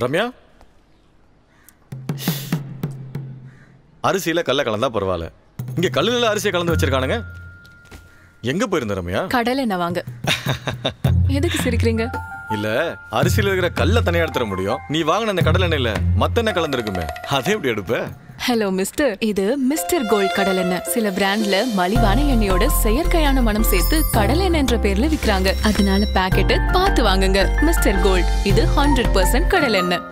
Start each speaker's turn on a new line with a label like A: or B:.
A: ரம்யா, அரிசியில கல்ல கலந்தா பரவாயில்ல, இங்க கல்லுல அரிசியை கலந்து வச்சிருக்கானுங்க. எங்க போயிருந்த ரம்யா?
B: கடலை என்ன வாங்க. எதுக்கு சிரிக்கிறீங்க?
A: இல்ல, அரிசியில இருக்கிற கல்ல தனியா எடுத்துற முடியும், நீ வாங்கின அந்த கடலை எண்ணெயில மத்த எண்ணெய் கலந்துருக்குமே, அதே எப்படி எடுப்ப?
B: ஹலோ மிஸ்டர், இது மிஸ்டர் கோல்ட் கடலை எண்ணெய். சில பிராண்ட்ல மலிவான எண்ணெயோட செயற்கையான மனம் சேர்த்து கடலை எண்ணெய் என்ற பேர்ல விக்கிறாங்க. அதனால பாக்கெட்டை பார்த்து வாங்குங்க. மிஸ்டர் கோல்ட், இது 100% கடலை எண்ணெய்.